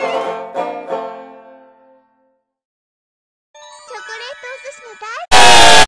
チョコレートお寿司の大